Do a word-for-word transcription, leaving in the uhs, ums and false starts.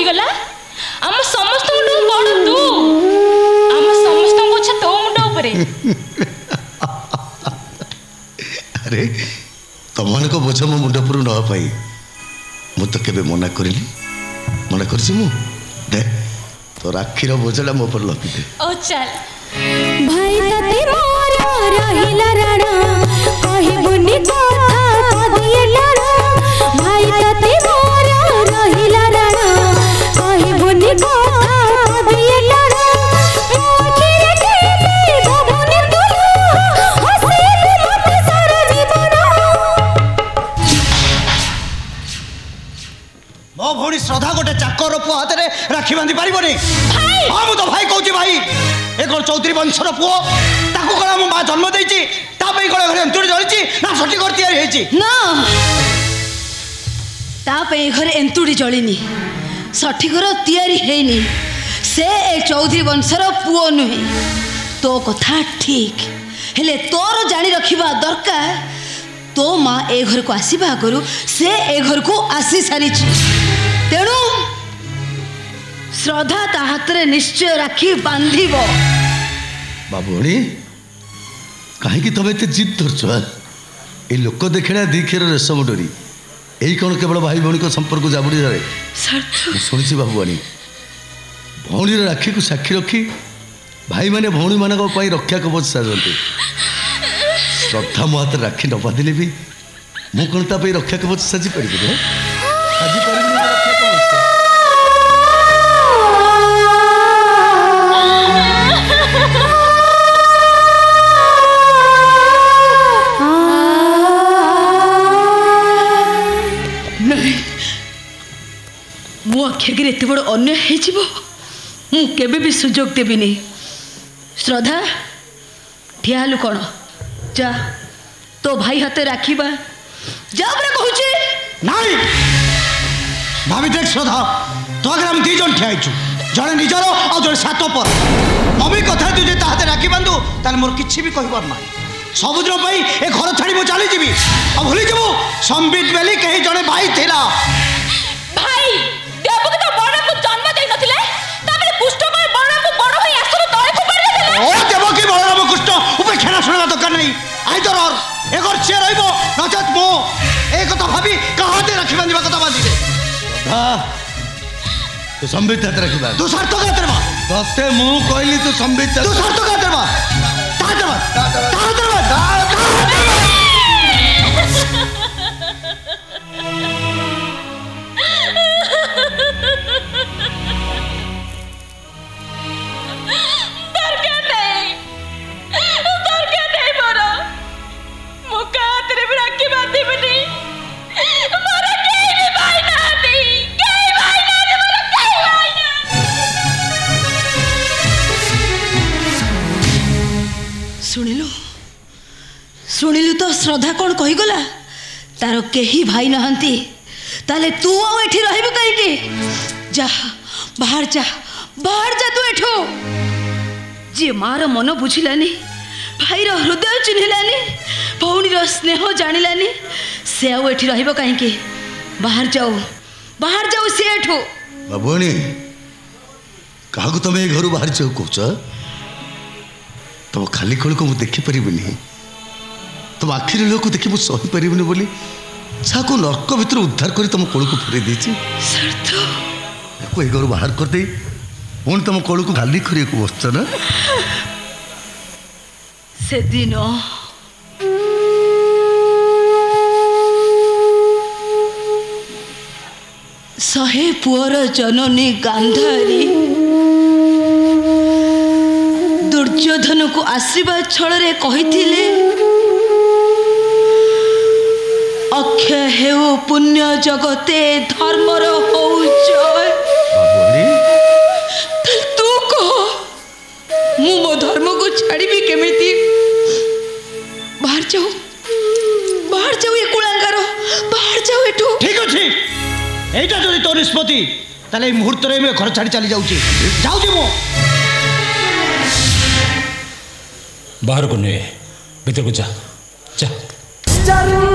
कही गला हम समस्त मुंड बड़ तू हम समस्त को छ तो मुंड ऊपर अरे तमन को बोझ मो मुंड पर न पाई मु तो केबे मना करिली मना करछि मु दे तो राखीर बोझला मो पर लपी दे ओ चल भाई तते मोर रहिला राणा कहबुनी कथा दिए लाड़ा भाई तते मोर रहिला राणा कहबुनी कथा दिए लाड़ा मोखिरे के दबुनी तू हसे मत सारा जीवन मो भौणी श्रद्धा गोटे चाकर पुआ हाथ में राखी बांधि पारिबनी भाई हां मु तो भाई कहूची भाई ए कोन चौधरी वंशर पुओ ताको कोन मो मां जन्म देछि ता पई कोन घरे एंतुड़ी जळिछि ना सठी कर तयारी हेछि ना ता पई घरे एंतुड़ी जळिनी सठी कर तयारी हेनी से ए चौधरी वंशर पुओ नुहे तो कथा ठीक हेले तोर जानी रखिबा दरकार तो मां ए घर को आसीबा आगरु से ए घर को आसी सारिछि तेणु श्रद्धा ता हाथ रे निश्चय राखी बांधिबो बाबूणी कहीं तुम एत जिद धरछ ये लोक देखा दीक्षर रेशम डोरी यही कौन केवल भाई भौणी को संपर्क जाबुड़ी धरे शुणी बाबूआणी भौणी राखी को साक्षी रखी भाई माने भौणी मान रक्षा कवच साजते श्रद्धा मो हाथ राखी न बांधिले भी मु कौन ता रक्षा कवच साजी पारि साजी पारि मो आखिर एत बड़ अन्याय मुझे भी सुजोग देवी श्रद्धा ठियालु कौन जा तो भाई हाथ राखीबा जा कहूचे नहीं भाभी देख श्रद्धा तो अगर हम दी जन ठियाइछु जड़े निजर और जड़े सात पर मम्मी कथा तू जे हाथ राखी बांधु ताले मोर किछि भी कहबार ना सबुदिन पई ए घर छाड़ी मु चली जीवी अब भूली जबु संबित बेली कहीं जड़े भाई थिला भाई देव के तो बड़ को जन्म दे नथिले तामे पुष्ट को बड़ को बड़ होई आसरो तळे फुपाड़ी देले ओ देव की बलराम कृष्ण उपे खेला सुनवा दरकार नहीं आइदर और एगर छे रहइबो नचत मो ए कथा भाभी कहा दे राखी बांधिबा कथा बांधि दे हां तू संबित हाथ राखी बांध तू शर्त का तेरवा तते मु कहली तू संबित तू शर्त का तेरवा ता तेरवा ता तेरवा शुणिलु शुणिलु तो श्रद्धा कौन कहीगला तार कहीं भाई नहांती ताले तू आउ एठी रहबो कहीं जा बाहर जा बाहर जा तू एठो जे मार मन बुझिलानी भाईर हृदय चिन्हिलानी भौणीर स्नेह जानिलानी से आउ एठी रहबो कहीं बाहर जाओ बाहर जाओ से एठो बाबूणी काहू तुम ए घर बाहर जाओ कहछ तुम खाली खोल को देखी पारिबनी तुम आखिर लोक देखी मु सही पारिबनी बोली को नर्क भीतर उद्धार कर तुम कोल को फेरे देछि को घर बाहर कर दे पुणी तुम कोल को खाली खरी को बसछ ना से दिन सहे पुअर जननी गांधारी दुर्योधन को आशीर्वाद छल कही अक्षय हेउ पुण्य जगते धर्मर हो जय तू कह मु मो धर्म को छाड़ी केमिति बाहर जाऊ बाहर जाऊ ये कुलांगार बाहर जाऊ एठू ठीक अछि एटा जदि तो निष्पत्ति ताले मुहूर्त रे मैं घर छाड़ी चली जाउची जाउची मो बाहर को नहीं भीतर को जा जा